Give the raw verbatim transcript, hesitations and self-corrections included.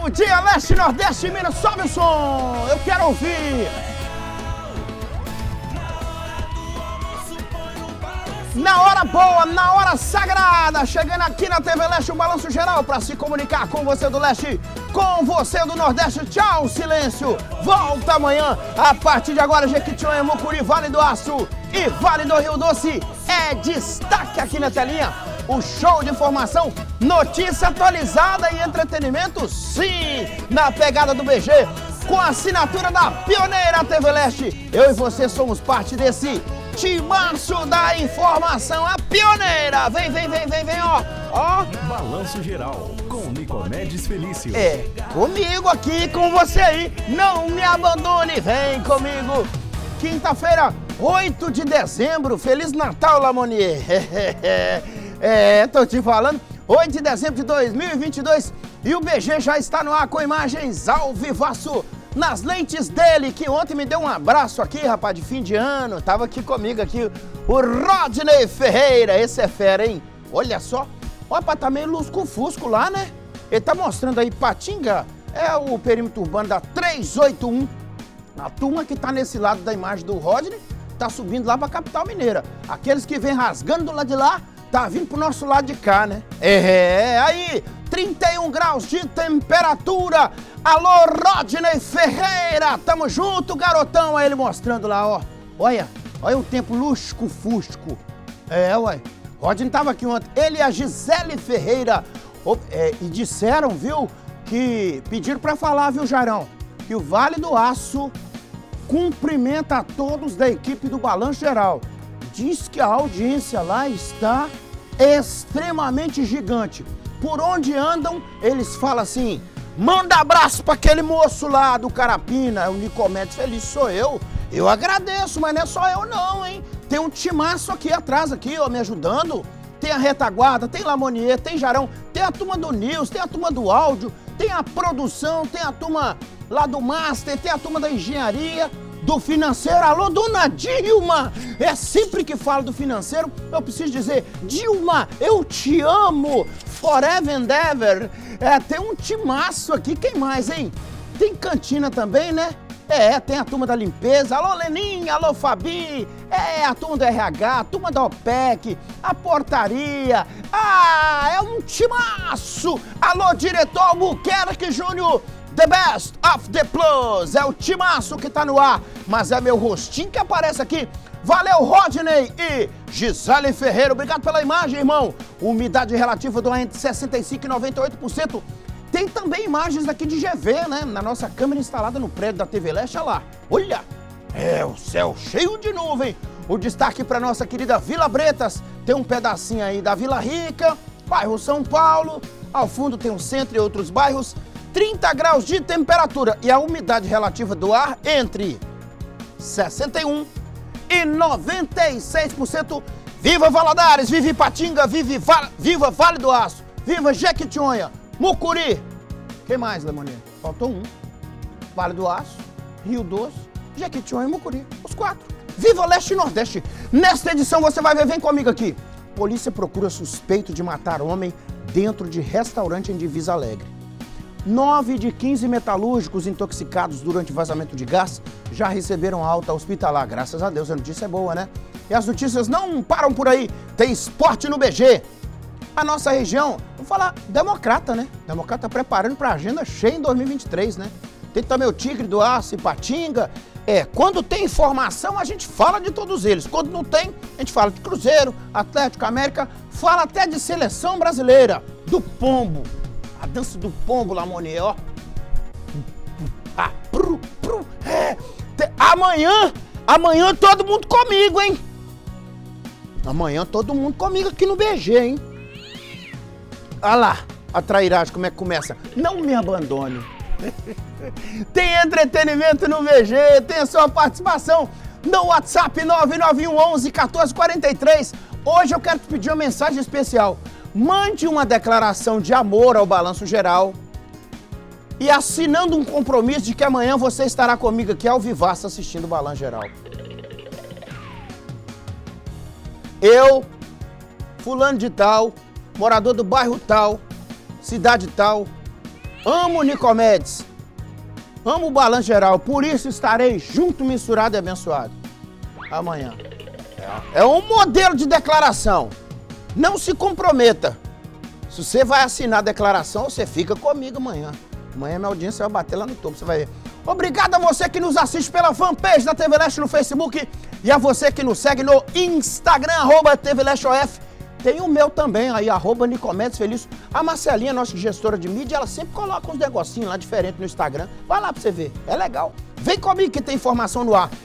Bom dia, Leste, Nordeste, Minas, sobe o som! Eu quero ouvir! Na hora boa, na hora sagrada, chegando aqui na T V Leste, o Balanço Geral para se comunicar com você do Leste, com você do Nordeste. Tchau, silêncio! Volta amanhã, a partir de agora, Jequitinhonha, Mucuri, Vale do Aço e Vale do Rio Doce é destaque aqui na telinha. O show de informação, notícia atualizada e entretenimento, sim, na pegada do B G, com a assinatura da pioneira T V Leste. Eu e você somos parte desse timaço da informação, a pioneira. Vem, vem, vem, vem, vem, ó, ó. Balanço Geral, com Nicomedes Felício. É, comigo aqui, com você aí, não me abandone, vem comigo. Quinta-feira, oito de dezembro, Feliz Natal, Lamonier. É, tô te falando, oito de dezembro de dois mil e vinte e dois e o B G já está no ar com imagens ao vivaço nas lentes dele, que ontem me deu um abraço aqui, rapaz, de fim de ano. Tava aqui comigo aqui, o Rodney Ferreira, esse é fera, hein? Olha só, o rapaz tá meio lusco-fusco lá, né? Ele tá mostrando aí, Patinga, é o perímetro urbano da trezentos e oitenta e um. A turma que tá nesse lado da imagem do Rodney tá subindo lá pra capital mineira. Aqueles que vêm rasgando do lado de lá, tá vindo pro nosso lado de cá, né? É, aí, trinta e um graus de temperatura. Alô, Rodney Ferreira, tamo junto, garotão. Aí ele mostrando lá, ó. Olha, olha o tempo lusco-fusco. É, ué. Rodney tava aqui ontem. Ele e a Gisele Ferreira. É, e disseram, viu, que pediram pra falar, viu, Jairão, que o Vale do Aço cumprimenta a todos da equipe do Balanço Geral. Diz que a audiência lá está extremamente gigante. Por onde andam, eles falam assim: manda abraço para aquele moço lá do Carapina, o Nicomedes Felício, sou eu. Eu agradeço, mas não é só eu não, hein? Tem um timaço aqui atrás, aqui, ó, me ajudando. Tem a retaguarda, tem Lamonier, tem Jarão, tem a turma do News, tem a turma do áudio, tem a produção, tem a turma lá do Master, tem a turma da engenharia, do financeiro. Alô, dona Dilma! É sempre que falo do financeiro, eu preciso dizer: Dilma, eu te amo! Forever and ever! É, tem um timaço aqui, quem mais, hein? Tem cantina também, né? É, tem a turma da limpeza. Alô, Leninha, alô, Fabi! É, a turma do R H, a turma da OPEC, a portaria. Ah, é um timaço! Alô, diretor Albuquerque Júnior! The best of the plus, é o timaço que tá no ar, mas é meu rostinho que aparece aqui. Valeu, Rodney e Gisele Ferreira, obrigado pela imagem, irmão. Umidade relativa do ar entre sessenta e cinco e noventa e oito por cento. Tem também imagens aqui de G V, né, na nossa câmera instalada no prédio da T V Leste, olha lá. Olha, é o céu cheio de nuvem. O destaque para nossa querida Vila Bretas, tem um pedacinho aí da Vila Rica, bairro São Paulo, ao fundo tem o centro e outros bairros. trinta graus de temperatura e a umidade relativa do ar entre sessenta e um por cento e noventa e seis por cento. Viva Valadares, viva Ipatinga, viva, Va viva Vale do Aço, viva Jequitinhonha, Mucuri. Quem mais, Lamonier? Faltou um. Vale do Aço, Rio Doce, Jequitinhonha e Mucuri. Os quatro. Viva Leste e Nordeste. Nesta edição você vai ver, vem comigo aqui. Polícia procura suspeito de matar homem dentro de restaurante em Divisa Alegre. Nove de quinze metalúrgicos intoxicados durante vazamento de gás já receberam alta hospitalar. Graças a Deus, a notícia é boa, né? E as notícias não param por aí. Tem esporte no B G. A nossa região, vou falar, democrata, né? Democrata preparando para a agenda cheia em dois mil e vinte e três, né? Tem também o Tigre do Aço, Ipatinga. É, quando tem informação, a gente fala de todos eles. Quando não tem, a gente fala de Cruzeiro, Atlético, América. Fala até de seleção brasileira, do Pombo. A dança do pombo, Lamonier, ó. Ah, pru, pru, é. Amanhã, amanhã todo mundo comigo, hein? Amanhã todo mundo comigo aqui no B G, hein? Olha lá, a trairagem, como é que começa. Não me abandone. Tem entretenimento no B G, tem a sua participação no WhatsApp nove nove um onze quatorze quarenta e três. Hoje eu quero te pedir uma mensagem especial. Mande uma declaração de amor ao Balanço Geral e assinando um compromisso de que amanhã você estará comigo aqui ao vivaço assistindo o Balanço Geral. Eu, fulano de tal, morador do bairro tal, cidade tal, amo Nicomedes, amo o Balanço Geral, por isso estarei junto, misturado e abençoado. Amanhã. É um modelo de declaração. Não se comprometa. Se você vai assinar a declaração, você fica comigo amanhã. Amanhã minha audiência vai bater lá no topo, você vai ver. Obrigado a você que nos assiste pela fanpage da T V Leste no Facebook e a você que nos segue no Instagram, arroba T V Leste O F. Tem o meu também aí, arroba Nicomedes Felício. A Marcelinha, nossa gestora de mídia, ela sempre coloca uns negocinhos lá diferentes no Instagram. Vai lá pra você ver, é legal. Vem comigo que tem informação no ar.